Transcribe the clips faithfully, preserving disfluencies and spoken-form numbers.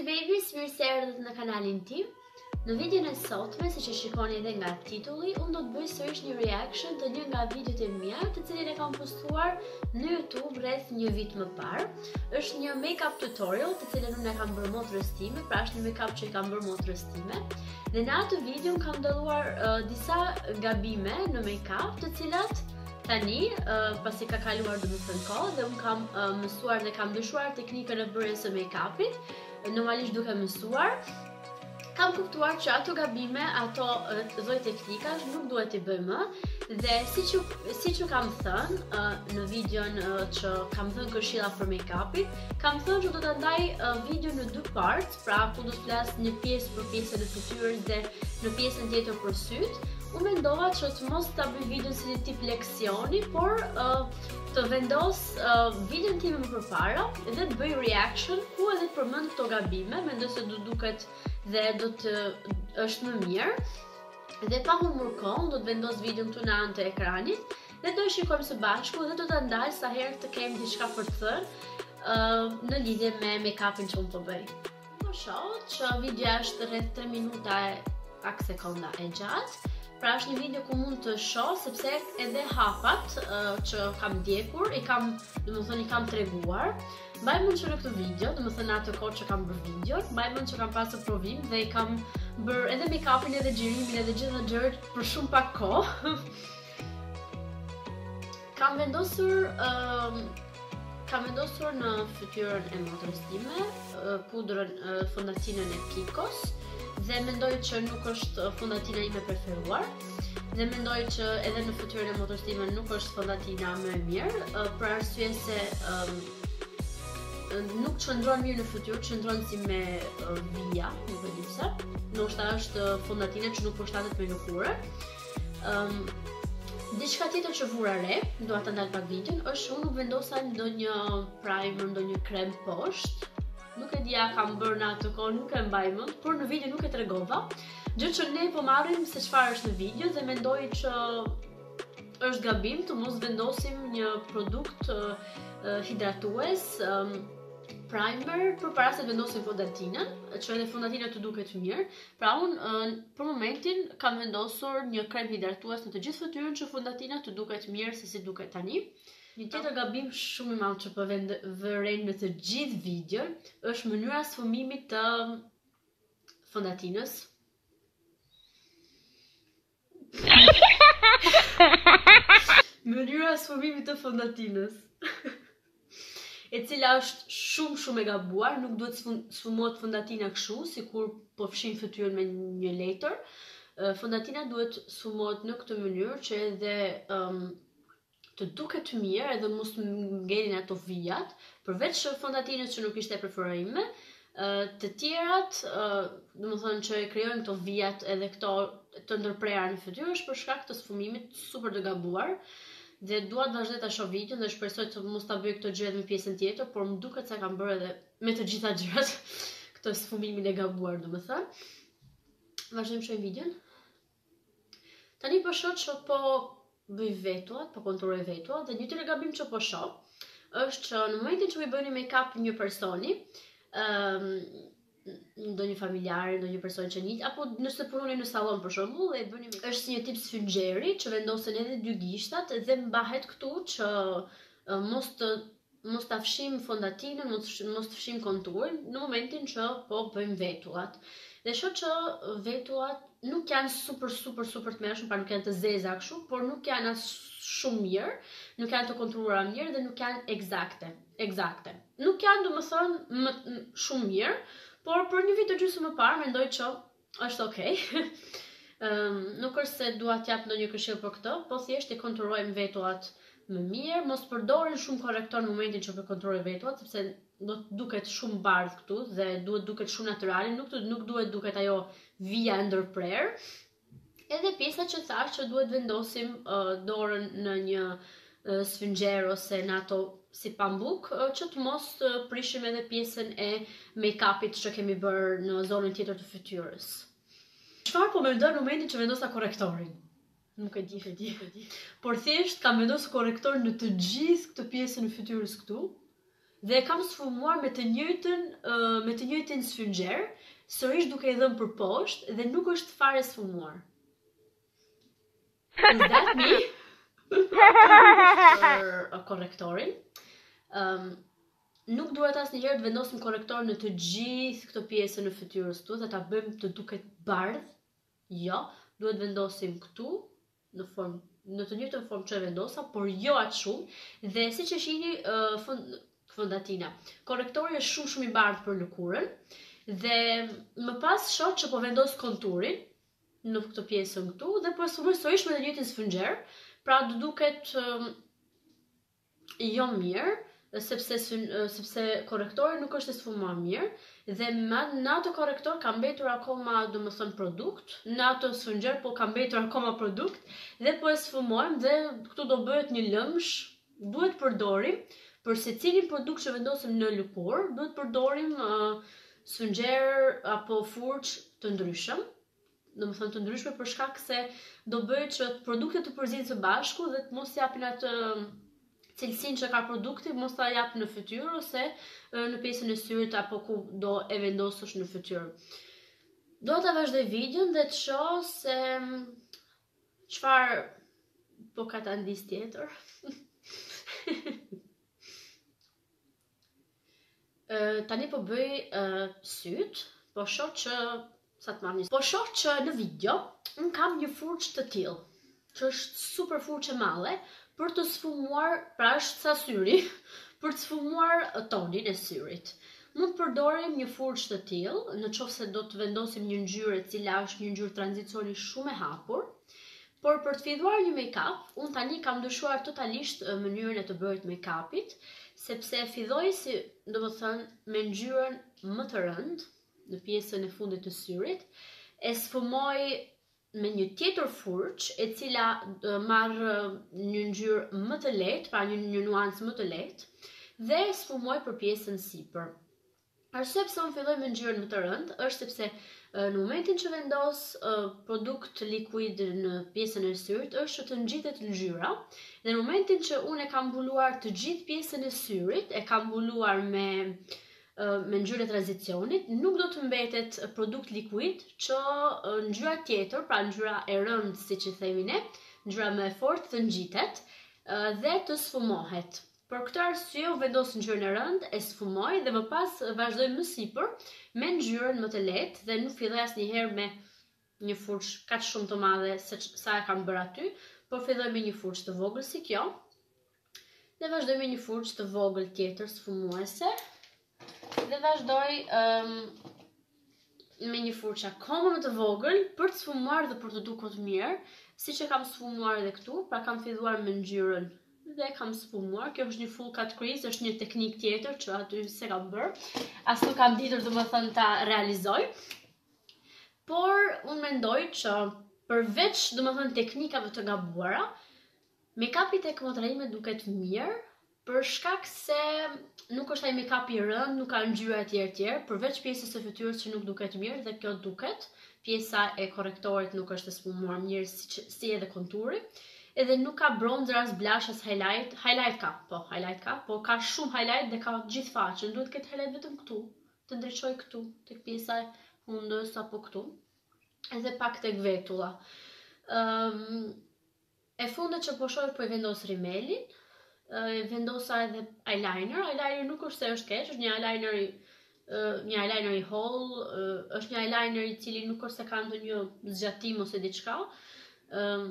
si babies, mirë se erdhët në kanalin tim. Në videon e sotme, siç e shikoni edhe nga titulli, unë do të bëj sërish një reaction të një nga videot e mia, të cilin e kam postuar në YouTube rreth një vit më parë. Është një make-up tutorial, të cilën unë e kam bërë motrës time, pra është një make-up që i kam bërë motrës time. Dhe në atë video kam dalluar uh, disa gabime në make-up, të cilat tani, uh, pasi ka kaluar domethënë kohë dhe unë kam uh, mësuar dhe kam ndryshuar teknikën e bërjes së make-upit, normalisht duke mësuar, kam kuptuar që ato gabime, ato lloj teknikash nuk duhet t'i bëj më, dhe siç ju siç ju kam thënë uh, në videon uh, që kam thënë këshilla për make-upit, kam thënë që do ta ndaj uh, video në dy parts, pra ku do të flas një pjesë për pjesën e fytyrës dhe në pjesën tjetër për syt. Unë mendova që të mos ta bëj videon si një tip leksioni, por uh, të vendos uh, videon tim më përpara dhe të bëj reaction ku edhe të përmend këto gabime, mendoj se do duket dhe do të është më mirë. Dhe pa humbur kohë, do të vendos videon këtu në anë të ekranit dhe do e shikojmë së bashku dhe do ta ndaj sa herë të kem diçka për të thënë uh, në lidhje me make-upin që unë po bëj. Po shoh që videoja është rreth tre minuta e pak sekonda e gjatë. Pra është një video ku mund të shoh sepse edhe hapat uh, që kam ndjekur, i kam, domethënë i kam treguar. Mbaj mend që në këtë video, domethënë atë kohë që kam bërë video, mbaj mend që kam pasur provim dhe i kam bërë edhe make-upin edhe xhirimin edhe gjitha gjërat për shumë pak kohë. Kam vendosur uh, kam vendosur në fytyrën e motrës time uh, pudrën uh, fondatinën e Kikos. Dhe mendoj që nuk është fondatina ime preferuar. Dhe mendoj që edhe në fytyrën e motrës time nuk është fondatina më e mirë, për arsye se um, nuk qëndron mirë në fytyrë, qëndron si me uh, vija, nuk e di pse. Ndoshta është fondatina që nuk përshtatet me lëkurë. Um, Diçka tjetër që vura re, dua ta ndal pak videon, është unë nuk vendosa ndonjë primer, ndonjë krem poshtë. Nuk e dija kam bërë në atë kohë, nuk e mbaj mend, por në video nuk e tregova. Gjë që ne po marrim se çfarë është në video dhe mendoj që është gabim të mos vendosim një produkt uh, hidratues, um, primer, përpara se të vendosim fondatinën, që edhe fondatina të duket mirë. Pra unë uh, për momentin kam vendosur një krem hidratues në të gjithë fytyrën që fondatina të duket mirë se si duket tani. Një tjetër gabim shumë i madh që po vërej në të gjithë videon është mënyra e sfumimit të fondatinës. Mënyra e sfumimit të fondatinës. E cila është shumë shumë e gabuar, nuk duhet sfumohet fondatina kështu, sikur po fshin fytyrën me një letër. Fondatina duhet sfumohet në këtë mënyrë që edhe um, të duket mirë edhe mos ngelin ato vijat, përveç fondatinës që nuk ishte e preferime, të tjerat, domethënë që krijojnë këto vijat edhe këto të ndërprera në fytyrë është për shkak të sfumimit super të gabuar. Dhe dua të vazhdoj ta shoh videon dhe shpresoj të mos ta bëj këto gjëra në pjesën tjetër, por më duket se kam bërë edhe me të gjitha gjërat këtë sfumimin e gabuar, domethënë. Vazhdojmë shohim videon. Tani po shoh që po bëj vetuat, po konturoj vetuat, dhe një tjetër gabim që po shoh është që në momentin që i bëni make-up një personi, um, ndonjë familjar, ndonjë person që njeh, apo nëse punoni në sallon për shembull, e bëni është si një tip sfynxheri që vendosen edhe dy gishtat dhe mbahet këtu që uh, mos të mos ta fshim fondatinën, mos mos të fshim konturin në momentin që po bëjmë vetuat. Dhe shoh që vetuat nuk janë super super super të mëshme, pra nuk janë të zeza kështu, por nuk janë as shumë mirë, nuk janë të konturuara mirë dhe nuk janë eksakte, eksakte. Nuk janë domethënë më shumë mirë, por për një vit të gjysmë më parë mendoj që është okay. um, nuk është se dua t'jap ndonjë këshill për këtë, po thjesht i konturojmë vetuat më mirë, mos përdorin shumë korrektor në momentin që po konturoj vetuat, sepse do të duket shumë bardh këtu dhe duhet duket shumë natyrale, nuk të, nuk duhet duket ajo vija e ndërprer. Edhe pjesa që thash që duhet vendosim uh, dorën në një uh, sfynxher ose në ato si pambuk, uh, që të mos uh, prishim edhe pjesën e make-upit që kemi bërë në zonën tjetër të fytyrës. Çfarë po mendoj në momentin që vendosa korrektorin? Nuk e di, e di, e di. Por thjesht kam vendosur korrektor në të gjithë këtë pjesën e fytyrës këtu. dhe e kam sfumuar me të njëjtën uh, me të njëjtin sfyngjer, sërish duke i dhënë për poshtë dhe nuk është fare sfumuar. Is that me? Për korrektorin. Um, nuk duhet asnjëherë të vendosim korrektor në të gjithë këto pjesë në fytyrës tu dhe ta bëjmë të duket bardh. Jo, duhet vendosim këtu në formë në të njëjtën formë që e vendosa, por jo aq shumë, dhe siç e shihni uh, fond, fondatina. Korrektori është shumë shumë i bardhë për lëkurën dhe më pas shoh që po vendos konturin në këtë pjesën këtu dhe po sfumoj sërish me të njëjtin sfyngjer, pra do duket um, jo mirë, sepse sepse korrektori nuk është e sfumuar mirë dhe në ato korrektor ka mbetur akoma, domethënë, produkt, në ato sfyngjer po ka mbetur akoma produkt dhe po e sfumojmë dhe këtu do bëhet një lëmsh. Duhet përdorim për secilin produkt që vendosim në lëkurë, duhet përdorim uh, sfyngjer apo furç të ndryshëm, domethënë të ndryshme për shkak se do bëhet që produktet të përzihen së bashku dhe të mos japin atë cilësinë që ka produkti, mos ta jap në fytyrë ose në pjesën e syrit apo ku do e vendosësh në fytyrë. Do ta vazhdoj videon dhe të shoh se çfarë po ka ta ndis tjetër. uh, tani po bëj uh, syt, po shoh që sa të marrni. Po shoh që në video un kam një furçë të tillë, që është super furçë e madhe, për të sfumuar, pra është sa syri, për të sfumuar tonin e syrit. Mund të përdorim një furçë të tillë, në qoftë se do të vendosim një ngjyrë e cila është një ngjyrë tranzicioni shumë e hapur, por për të filluar një make-up, unë tani kam ndryshuar totalisht mënyrën e të bërit make-upit, sepse filloj si, domethënë, me ngjyrën më të rëndë në pjesën e fundit të syrit, e sfumoj me një tjetër furçë e cila marr një ngjyrë më të lehtë, pra një, një nuancë më të lehtë, dhe sfumoj për pjesën sipër. Arsye pse unë filloj me ngjyrën më të rëndë është sepse në momentin që vendos produkt likuid në pjesën e syrit është që të ngjitet ngjyra, dhe në momentin që unë e kam mbuluar të gjithë pjesën e syrit, e kam mbuluar me me ngjyrën e tranzicionit, nuk do të mbetet produkt likuid që ngjyra tjetër, pra ngjyra e rëndë, siç e themi ne, ngjyra më e fortë të ngjitet dhe të sfumohet. Për këtë arsye u vendos ngjyrën e rëndë, e sfumoj dhe më pas vazhdoj më sipër me ngjyrën më të lehtë dhe nuk filloj asnjëherë me një furçë kaq shumë të madhe sa e kam bërë aty, por filloj me një furçë të vogël si kjo dhe vazhdoj me një furçë të vogël tjetër sfumuese. Dhe vazhdoj um, me një furçë akoma më të vogël për të sfumuar dhe për të dukur mirë, siç e kam sfumuar edhe këtu, pra kam filluar me ngjyrën dhe kam sfumuar. Kjo është një full cut crease, është një teknik tjetër që aty se kam bërë, as nuk kam ditur domethënë ta realizoj. Por unë mendoj që përveç domethënë teknikave të gabuara, make-upi tek motra ime duket mirë, për shkak se nuk është ai make-up i rënd, nuk ka ngjyra e tjerë tjerë, përveç pjesës së fytyrës që nuk duket mirë dhe kjo duket. Pjesa e korrektorit nuk është e sfumuar mirë si, si edhe konturi. Edhe nuk ka bronzer as blush as highlight. Highlight ka, po, highlight ka, po ka shumë highlight dhe ka gjithë faqen. Duhet këtë highlight vetëm këtu, të ndriçoj këtu, tek pjesa e fundës apo këtu. Edhe pak tek vetulla. Um, e fundet që po shoh po i vendos rimelin. Uh, vendosa edhe eyeliner. Eyeliner nuk është se është keq, është një eyeliner i uh, një eyeliner i holl, uh, është një eyeliner i cili nuk është se ka ndonjë zgjatim ose diçka. Um,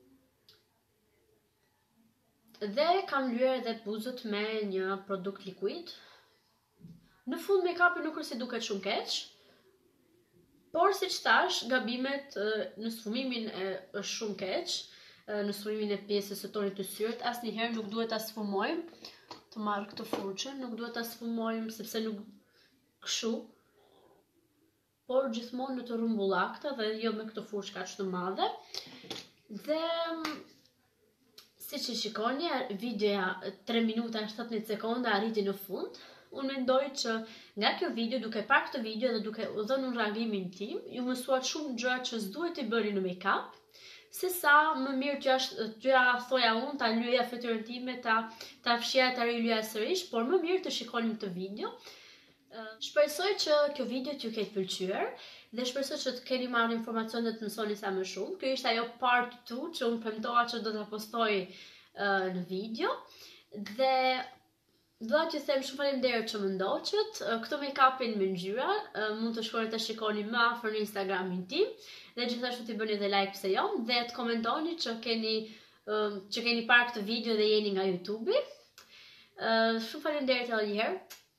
dhe kam lyer edhe buzët me një produkt likuid. Në fund make-upi nuk është se duket shumë keq, por siç thash, gabimet uh, në sfumimin e, është shumë keq. Në sfumimin e pjesës së tonit të syrit, asnjëherë nuk duhet ta sfumojmë, të marr këtë furçën, nuk duhet ta sfumojmë sepse nuk kështu, por gjithmonë në të rrumbullakta dhe jo me këtë furçë kaq të madhe. Dhe siç e shikoni, videoja tre minuta e shtatëdhjetë sekonda arriti në fund. Unë mendoj që nga kjo video, duke parë këtë video dhe duke u dhënë reagimin tim, ju mësuat shumë gjëra që s'duhet i bëni në make-up. se sa më mirë që është gjëja thoja unë, ta lyja fytyrën time, ta, ta fshija ta rilyja sërish, por më mirë të shikonim këtë video. Uh, shpresoj që kjo video t'ju ketë pëlqyer dhe shpresoj që të keni marrë informacion dhe të mësoni sa më shumë. Kjo ishte ajo part two që unë premtova që do ta postoj uh, në video dhe do t'ju them shumë faleminderit që më ndoqët. Uh, këtë make-upin me ngjyra uh, mund të shkoni të shikoni më afër në Instagramin tim dhe gjithashtu t'i bëni dhe like pse jo dhe të komentoni që keni uh, që keni parë këtë video dhe jeni nga YouTube-i. Uh, shumë faleminderit edhe një herë.